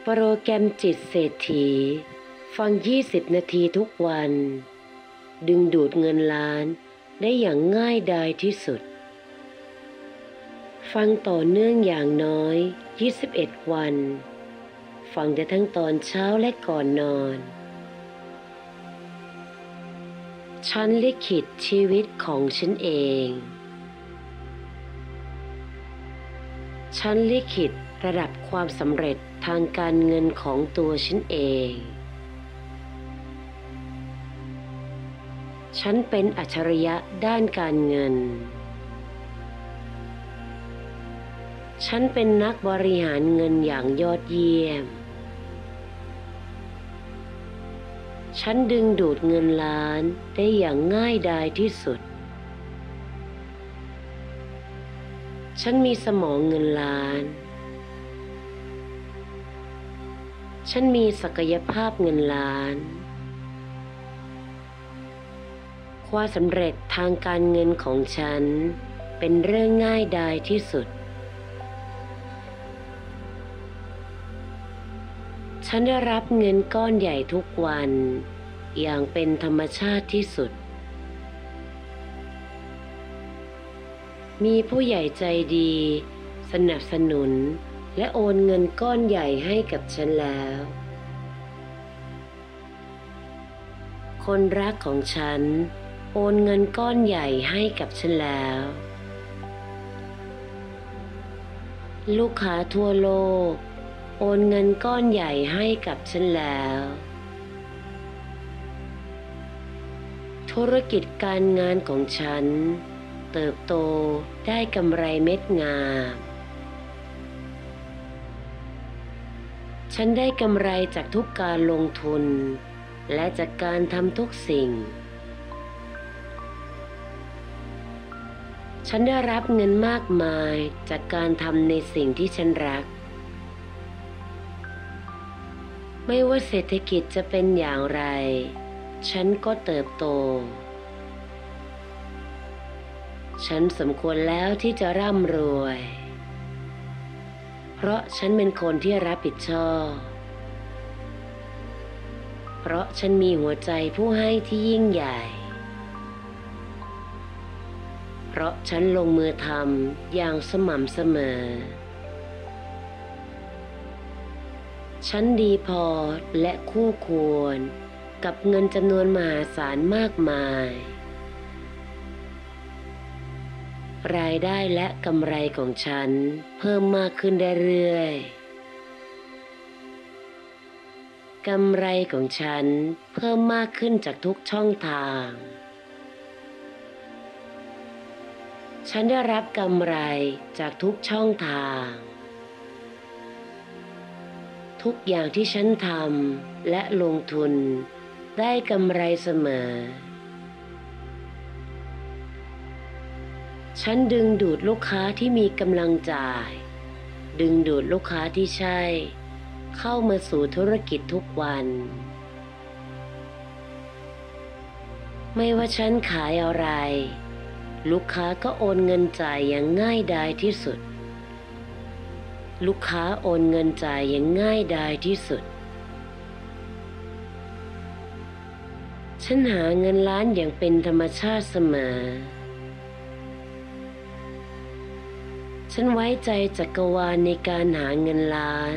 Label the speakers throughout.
Speaker 1: โปรแกรมจิตเศรษฐีฟัง20 นาทีทุกวันดึงดูดเงินล้านได้อย่างง่ายดายที่สุดฟังต่อเนื่องอย่างน้อย21 วันฟังได้ทั้งตอนเช้าและก่อนนอนฉันลิขิตชีวิตของฉันเองฉันลิขิตระดับความสำเร็จทางการเงินของตัวฉันเองฉันเป็นอัจฉริยะด้านการเงินฉันเป็นนักบริหารเงินอย่างยอดเยี่ยมฉันดึงดูดเงินล้านได้อย่างง่ายดายที่สุดฉันมีสมองเงินล้านฉันมีศักยภาพเงินล้านความสำเร็จทางการเงินของฉันเป็นเรื่องง่ายดายที่สุดฉันได้รับเงินก้อนใหญ่ทุกวันอย่างเป็นธรรมชาติที่สุดมีผู้ใหญ่ใจดีสนับสนุนและโอนเงินก้อนใหญ่ให้กับฉันแล้วคนรักของฉันโอนเงินก้อนใหญ่ให้กับฉันแล้วลูกค้าทั่วโลกโอนเงินก้อนใหญ่ให้กับฉันแล้วธุรกิจการงานของฉันเติบโตได้กำไรเม็ดงามฉันได้กำไรจากทุกการลงทุนและจากการทำทุกสิ่งฉันได้รับเงินมากมายจากการทำในสิ่งที่ฉันรักไม่ว่าเศรษฐกิจจะเป็นอย่างไรฉันก็เติบโตฉันสมควรแล้วที่จะร่ำรวยเพราะฉันเป็นคนที่รับผิดชอบเพราะฉันมีหัวใจผู้ให้ที่ยิ่งใหญ่เพราะฉันลงมือทำอย่างสม่ำเสมอฉันดีพอและคู่ควรกับเงินจำนวนมหาศาลมากมายรายได้และกำไรของฉันเพิ่มมากขึ้นเรื่อยๆกำไรของฉันเพิ่มมากขึ้นจากทุกช่องทางฉันได้รับกำไรจากทุกช่องทางทุกอย่างที่ฉันทำและลงทุนได้กำไรเสมอฉันดึงดูดลูกค้าที่มีกำลังจ่ายดึงดูดลูกค้าที่ใช่เข้ามาสู่ธุรกิจทุกวันไม่ว่าฉันขายอะไรลูกค้าก็โอนเงินจ่ายอย่างง่ายดายที่สุดลูกค้าโอนเงินจ่ายอย่างง่ายดายที่สุดฉันหาเงินล้านอย่างเป็นธรรมชาติเสมอฉันไว้ใจจักรวาลในการหาเงินล้าน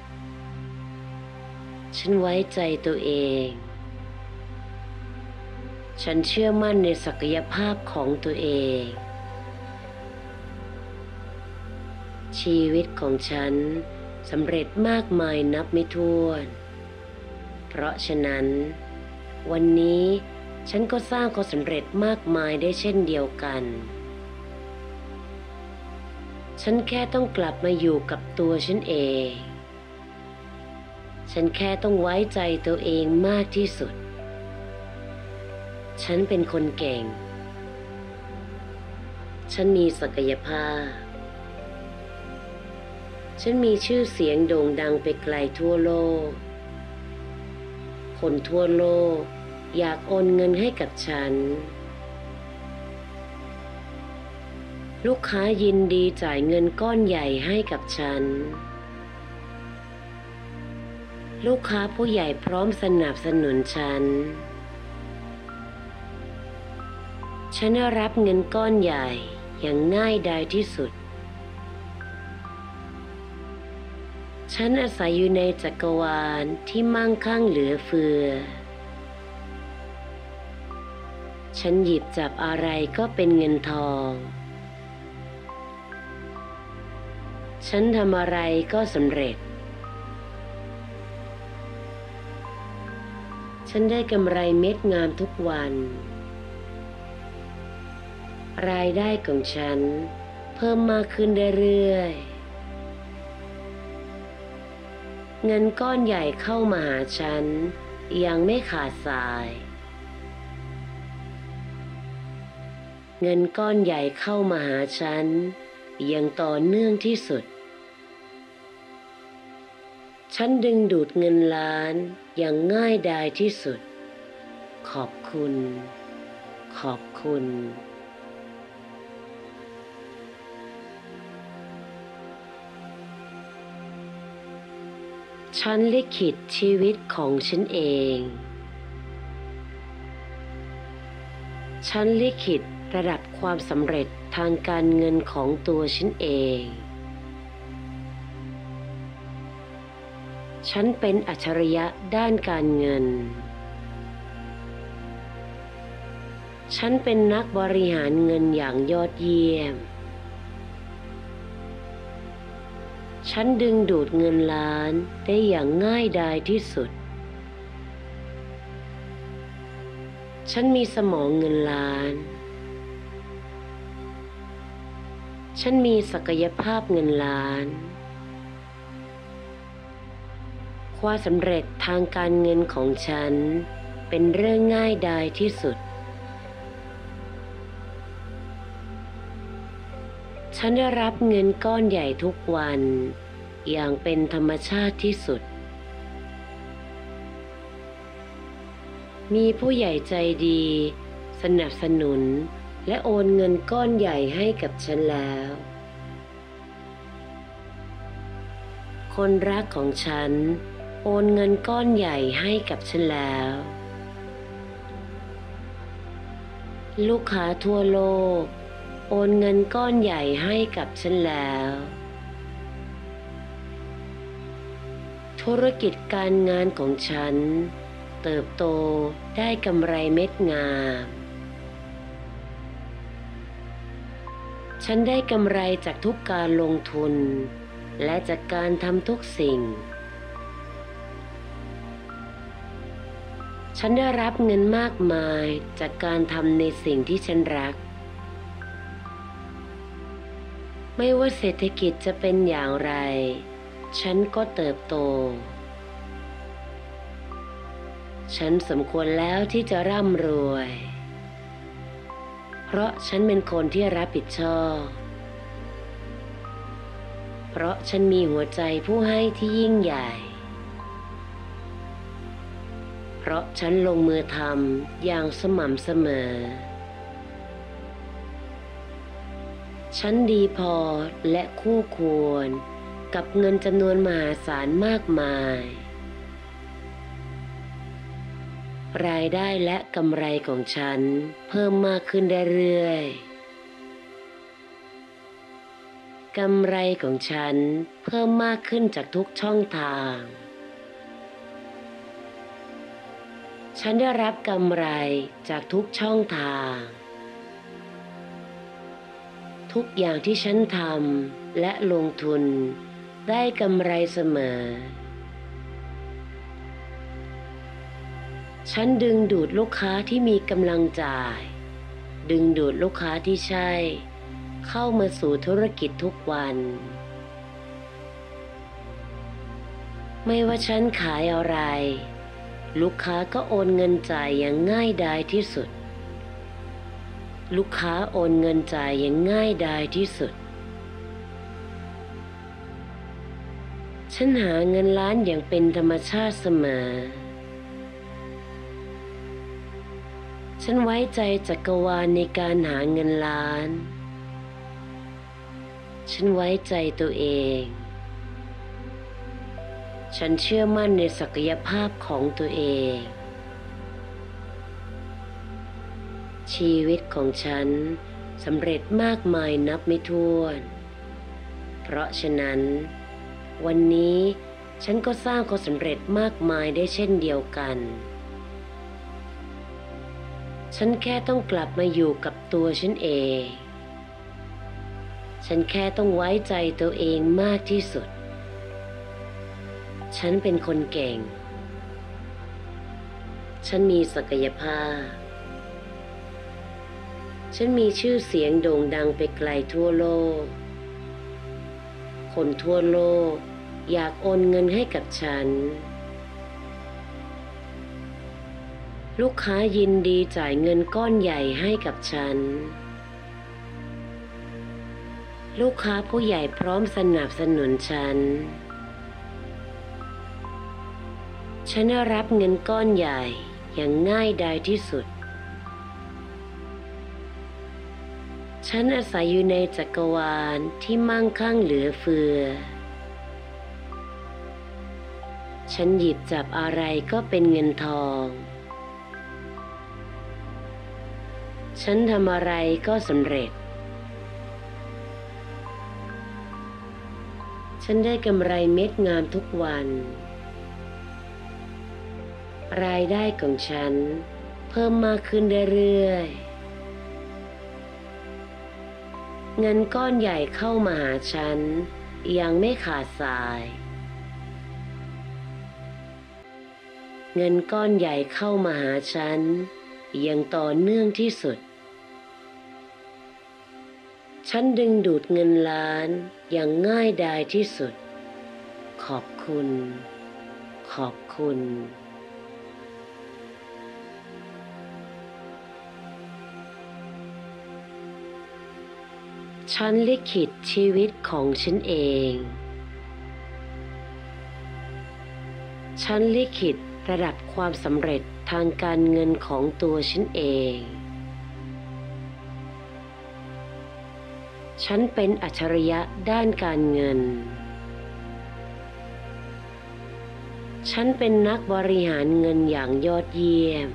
Speaker 1: ฉันไว้ใจตัวเองฉันเชื่อมั่นในศักยภาพของตัวเองชีวิตของฉันสำเร็จมากมายนับไม่ถ้วนเพราะฉะนั้นวันนี้ฉันก็สร้างความสำเร็จมากมายได้เช่นเดียวกันฉันแค่ต้องกลับมาอยู่กับตัวฉันเองฉันแค่ต้องไว้ใจตัวเองมากที่สุดฉันเป็นคนเก่งฉันมีศักยภาพฉันมีชื่อเสียงโด่งดังไปไกลทั่วโลกคนทั่วโลกอยากโอนเงินให้กับฉันลูกค้ายินดีจ่ายเงินก้อนใหญ่ให้กับฉันลูกค้าผู้ใหญ่พร้อมสนับสนุนฉันได้รับเงินก้อนใหญ่อย่างง่ายดายที่สุดฉันอาศัยอยู่ในจักรวาลที่มั่งคั่งเหลือเฟือฉันหยิบจับอะไรก็เป็นเงินทองฉันทำอะไรก็สำเร็จฉันได้กำไรเม็ดงามทุกวันรายได้ของฉันเพิ่มมากขึ้นเรื่อยๆเงินก้อนใหญ่เข้ามาหาฉันยังไม่ขาดสายเงินก้อนใหญ่เข้ามาหาฉันอย่างต่อเนื่องที่สุดฉันดึงดูดเงินล้านอย่างง่ายดายที่สุดขอบคุณขอบคุณฉันลิขิตชีวิตของฉันเองฉันลิขิตระดับความสำเร็จทางการเงินของตัวฉันเองฉันเป็นอัจฉริยะด้านการเงินฉันเป็นนักบริหารเงินอย่างยอดเยี่ยมฉันดึงดูดเงินล้านได้อย่างง่ายดายที่สุดฉันมีสมองเงินล้านฉันมีศักยภาพเงินล้านความสำเร็จทางการเงินของฉันเป็นเรื่องง่ายดายที่สุดฉันได้รับเงินก้อนใหญ่ทุกวันอย่างเป็นธรรมชาติที่สุดมีผู้ใหญ่ใจดีสนับสนุนและโอนเงินก้อนใหญ่ให้กับฉันแล้วคนรักของฉันโอนเงินก้อนใหญ่ให้กับฉันแล้วลูกค้าทั่วโลกโอนเงินก้อนใหญ่ให้กับฉันแล้วธุรกิจการงานของฉันเติบโตได้กำไรเม็ดงามฉันได้กำไรจากทุกการลงทุนและจากการทำทุกสิ่งฉันได้รับเงินมากมายจากการทำในสิ่งที่ฉันรักไม่ว่าเศรษฐกิจจะเป็นอย่างไรฉันก็เติบโตฉันสมควรแล้วที่จะร่ำรวยเพราะฉันเป็นคนที่รับผิดชอบเพราะฉันมีหัวใจผู้ให้ที่ยิ่งใหญ่เพราะฉันลงมือทำอย่างสม่ำเสมอฉันดีพอและคู่ควรกับเงินจำนวนมหาศาลมากมายรายได้และกำไรของฉันเพิ่มมากขึ้นเรื่อยๆกำไรของฉันเพิ่มมากขึ้นจากทุกช่องทางฉันได้รับกำไรจากทุกช่องทางทุกอย่างที่ฉันทำและลงทุนได้กำไรเสมอฉันดึงดูดลูกค้าที่มีกำลังจ่ายดึงดูดลูกค้าที่ใช่เข้ามาสู่ธุรกิจทุกวันไม่ว่าฉันขายอะไรลูกค้าก็โอนเงินจ่ายอย่างง่ายดายที่สุดลูกค้าโอนเงินจ่ายอย่างง่ายดายที่สุดฉันหาเงินล้านอย่างเป็นธรรมชาติเสมอฉันไว้ใจจักรวาลในการหาเงินล้านฉันไว้ใจตัวเองฉันเชื่อมั่นในศักยภาพของตัวเองชีวิตของฉันสำเร็จมากมายนับไม่ถ้วนเพราะฉะนั้นวันนี้ฉันก็สร้างความสำเร็จมากมายได้เช่นเดียวกันฉันแค่ต้องกลับมาอยู่กับตัวฉันเองฉันแค่ต้องไว้ใจตัวเองมากที่สุดฉันเป็นคนเก่งฉันมีศักยภาพฉันมีชื่อเสียงโด่งดังไปไกลทั่วโลกคนทั่วโลกอยากโอนเงินให้กับฉันลูกค้ายินดีจ่ายเงินก้อนใหญ่ให้กับฉันลูกค้าผู้ใหญ่พร้อมสนับสนุนฉันได้รับเงินก้อนใหญ่อย่างง่ายดายที่สุดฉันอาศัยอยู่ในจักรวาลที่มั่งคั่งเหลือเฟือฉันหยิบจับอะไรก็เป็นเงินทองฉันทำอะไรก็สำเร็จฉันได้กำไรเม็ดงามทุกวันรายได้ของฉันเพิ่มมากขึ้นเรื่อยๆเงินก้อนใหญ่เข้ามาหาฉันยังไม่ขาดสายเงินก้อนใหญ่เข้ามาหาฉันอย่างต่อเนื่องที่สุดฉันดึงดูดเงินล้านอย่างง่ายดายที่สุดขอบคุณขอบคุณฉันลิขิตชีวิตของฉันเองฉันลิขิตระดับความสำเร็จทางการเงินของตัวฉันเองฉันเป็นอัจฉริยะด้านการเงินฉันเป็นนักบริหารเงินอย่างยอดเยี่ยม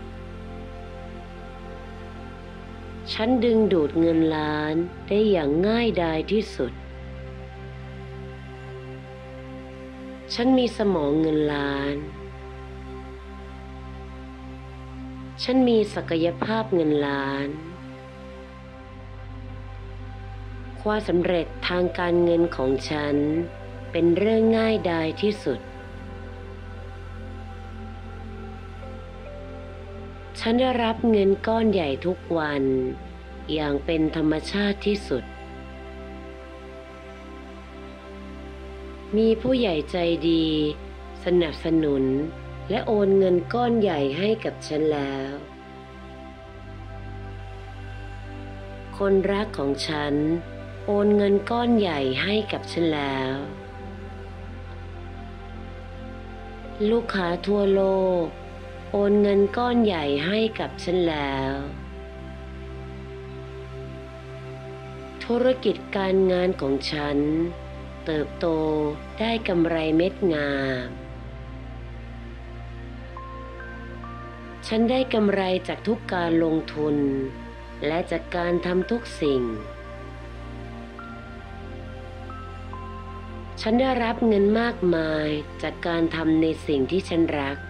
Speaker 1: ฉันดึงดูดเงินล้านได้อย่างง่ายดายที่สุดฉันมีสมองเงินล้านฉันมีศักยภาพเงินล้านความสำเร็จทางการเงินของฉันเป็นเรื่องง่ายดายที่สุดฉันได้รับเงินก้อนใหญ่ทุกวันอย่างเป็นธรรมชาติที่สุดมีผู้ใหญ่ใจดีสนับสนุนและโอนเงินก้อนใหญ่ให้กับฉันแล้วคนรักของฉันโอนเงินก้อนใหญ่ให้กับฉันแล้วลูกค้าทั่วโลกโอนเงินก้อนใหญ่ให้กับฉันแล้วธุรกิจการงานของฉันเติบโตได้กำไรเม็ดงามฉันได้กำไรจากทุกการลงทุนและจากการทำทุกสิ่งฉันได้รับเงินมากมายจากการทำในสิ่งที่ฉันรัก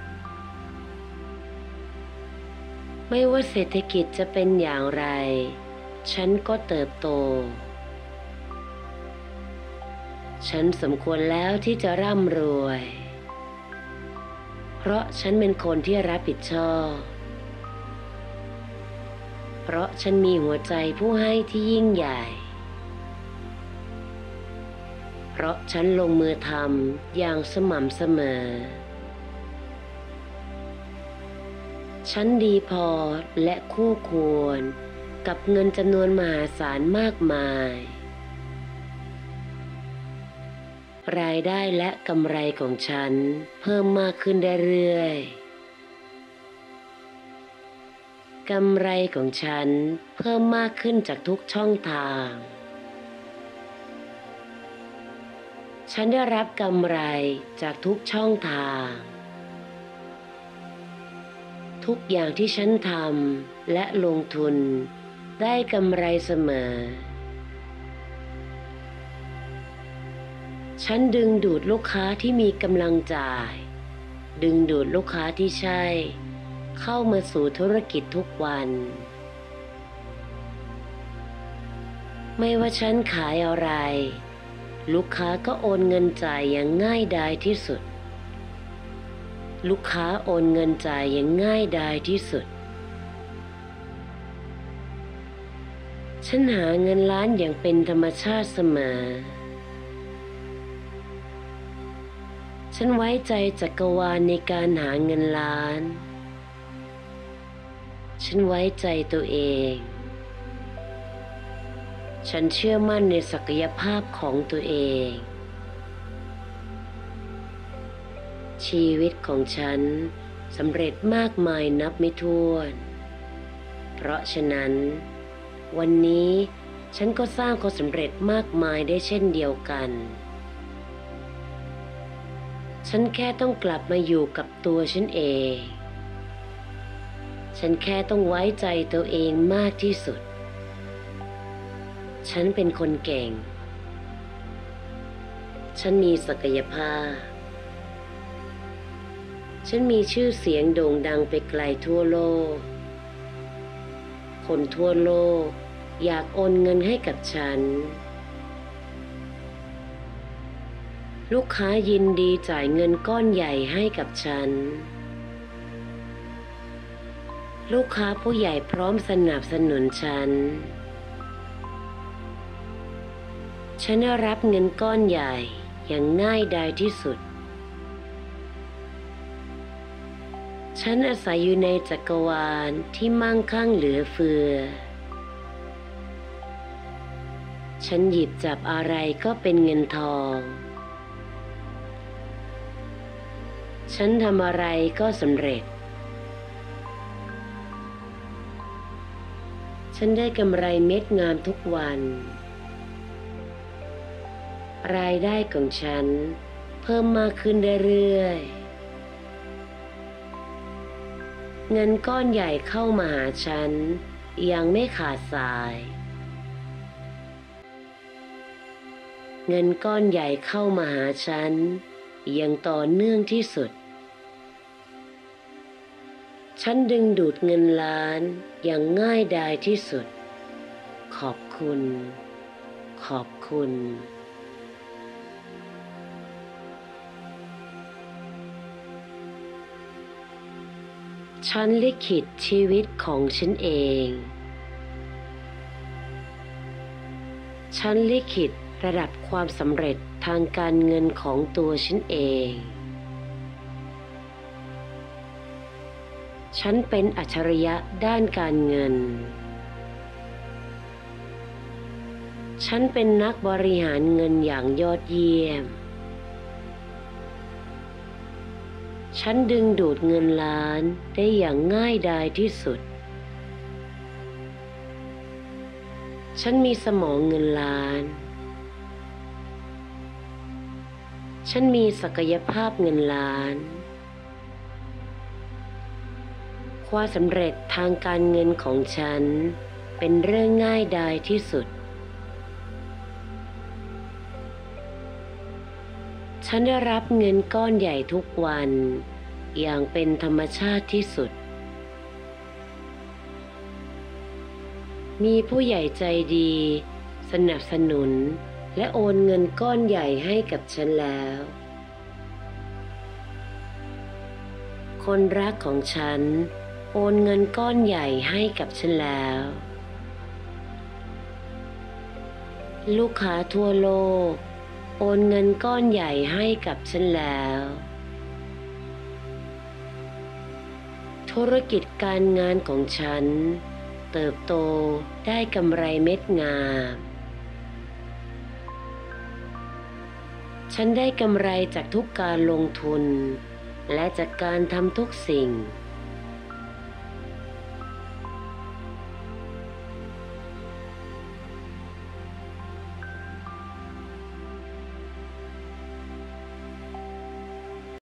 Speaker 1: ไม่ว่าเศรษฐกิจจะเป็นอย่างไรฉันก็เติบโตฉันสมควรแล้วที่จะร่ำรวยเพราะฉันเป็นคนที่รับผิดชอบเพราะฉันมีหัวใจผู้ให้ที่ยิ่งใหญ่เพราะฉันลงมือทำอย่างสม่ำเสมอฉันดีพอและคู่ควรกับเงินจำนวนมหาศาลมากมายรายได้และกำไรของฉันเพิ่มมากขึ้นเรื่อยๆกำไรของฉันเพิ่มมากขึ้นจากทุกช่องทางฉันได้รับกำไรจากทุกช่องทาง ทุกอย่างที่ฉันทำและลงทุนได้กำไรเสมอ ฉันดึงดูดลูกค้าที่มีกำลังจ่าย ดึงดูดลูกค้าที่ใช่เข้ามาสู่ธุรกิจทุกวัน ไม่ว่าฉันขายอะไรลูกค้าก็โอนเงินจ่ายอย่างง่ายดายที่สุด ลูกค้าโอนเงินจ่ายอย่างง่ายดายที่สุด ฉันหาเงินล้านอย่างเป็นธรรมชาติเสมอ ฉันไว้ใจจักรวาลในการหาเงินล้าน ฉันไว้ใจตัวเอง ฉันเชื่อมั่นในศักยภาพของตัวเอง ชีวิตของฉันสำเร็จมากมายนับไม่ถ้วน เพราะฉะนั้นวันนี้ฉันก็สร้างความสำเร็จมากมายได้เช่นเดียวกัน ฉันแค่ต้องกลับมาอยู่กับตัวฉันเอง ฉันแค่ต้องไว้ใจตัวเองมากที่สุด ฉันเป็นคนเก่ง ฉันมีศักยภาพ ฉันมีชื่อเสียงโด่งดังไปไกลทั่วโลก คนทั่วโลกอยากโอนเงินให้กับฉัน ลูกค้ายินดีจ่ายเงินก้อนใหญ่ให้กับฉัน ลูกค้าผู้ใหญ่พร้อมสนับสนุนฉัน ฉันได้รับเงินก้อนใหญ่อย่างง่ายดายที่สุด ฉันอาศัยอยู่ในจักรวาลที่มั่งคั่งเหลือเฟือ ฉันหยิบจับอะไรก็เป็นเงินทอง ฉันทำอะไรก็สำเร็จ ฉันได้กำไรเม็ดงามทุกวัน รายได้ของฉันเพิ่มมากขึ้นเรื่อยๆ เงินก้อนใหญ่เข้ามาหาฉันยังไม่ขาดสาย เงินก้อนใหญ่เข้ามาหาฉันอย่างต่อเนื่องที่สุด ฉันดึงดูดเงินล้านอย่างง่ายดายที่สุด ขอบคุณ ขอบคุณ ฉันลิขิตชีวิตของฉันเอง ฉันลิขิตระดับความสำเร็จทางการเงินของตัวฉันเอง ฉันเป็นอัจฉริยะด้านการเงิน ฉันเป็นนักบริหารเงินอย่างยอดเยี่ยม ฉันดึงดูดเงินล้านได้อย่างง่ายดายที่สุด ฉันมีสมองเงินล้าน ฉันมีศักยภาพเงินล้าน ความสำเร็จทางการเงินของฉันเป็นเรื่องง่ายดายที่สุด ฉันได้รับเงินก้อนใหญ่ทุกวันอย่างเป็นธรรมชาติที่สุด มีผู้ใหญ่ใจดีสนับสนุนและโอนเงินก้อนใหญ่ให้กับฉันแล้ว คนรักของฉันโอนเงินก้อนใหญ่ให้กับฉันแล้ว ลูกค้าทั่วโลกโอนเงินก้อนใหญ่ให้กับฉันแล้ว ธุรกิจการงานของฉันเติบโตได้กำไรเม็ดงาม ฉันได้กำไรจากทุกการลงทุนและจากการทำทุกสิ่ง